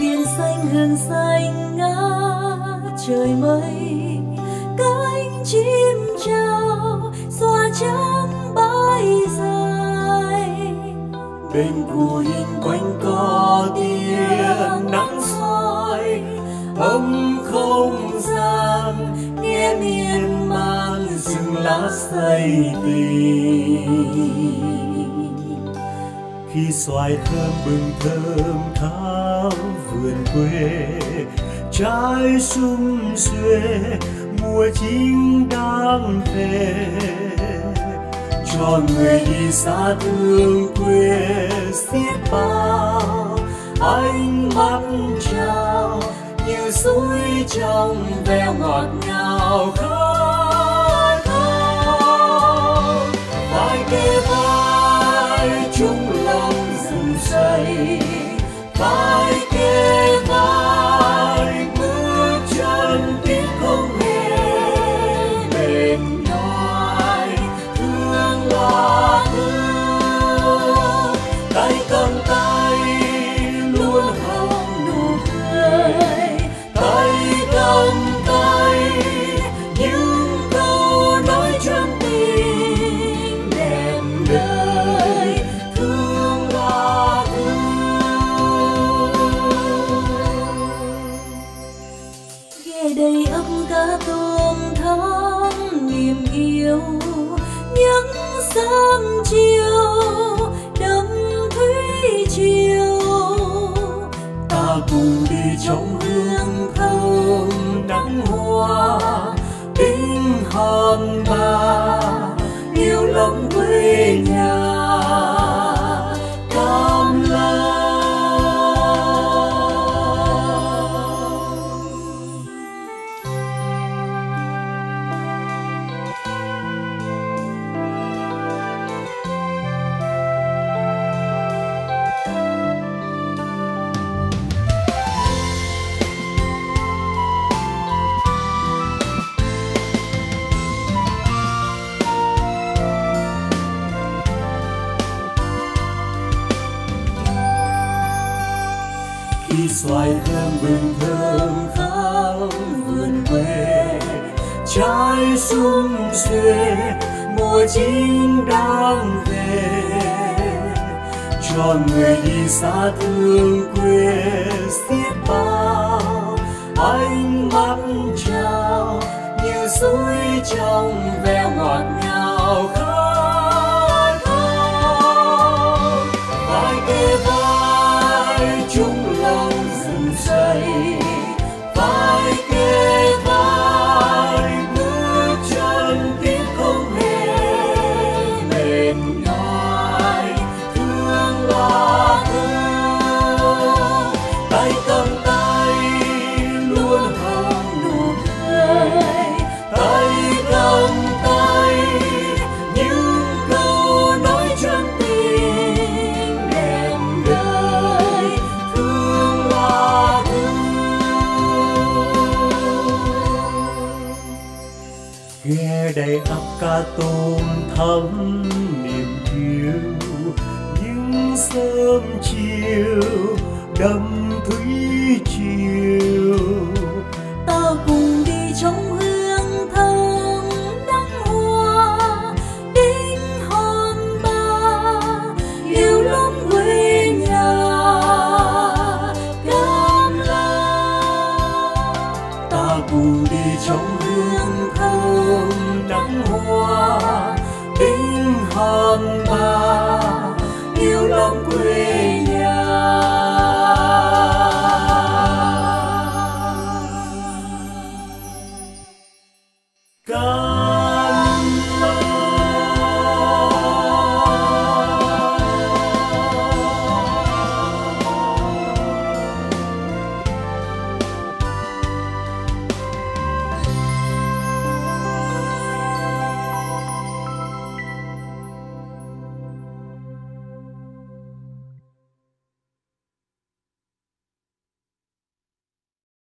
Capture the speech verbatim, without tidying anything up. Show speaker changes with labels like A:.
A: biển xanh hương xanh ngát trời mây, cánh chim chào xóa trắng bãi dài.
B: Bên cù hình quanh co tiếng nắng soi, ấm không gian nghe miên man rừng lá say tình. Khi xoài thơm bừng thơm thắm vườn quê, trái sum xuê mùa chính đang về, cho người đi xa thương quê xiết bao ánh mắt trao như suối trong veo ngọt ngào khát khao. Vai kề vai chung lòng rừng say, vai kề vai bước chân tiếng không hề mệt nhòi, thương là thương, tay cầm tay luôn hồng nụ cười, tay cầm tay những câu nói chân tình đẹp đời, thương là thương.
A: Ghé đầy ấm cá tôm thắm niềm yêu, những sớm chiều đậm thủy triều,
B: Ta cùng đi trong hương thơm nắng hoa, tiếng hòn ba yêu lòng quê nhà Cam Lâm. Khi xoài thơm bừng thơm khắp vườn quê, trái sum xuê mùa chính đang về, cho người đi xa thương quê xiết bao ánh mắt trao như suối trong veo ngọt ngào khát khao. Vai kề vai chung lòng rừng say, vai kề vai bước chân tiếng không hề mệt nhòi, thương là thương, tay cầm tay luôn hồng nụ cười, tay cầm tay những câu nói chân tình đẹp đời, thương là thương. Ghe đầy ắp cá tôm thắm niềm yêu, những sớm chiều đậm thủy triều,
A: Ta cùng đi trong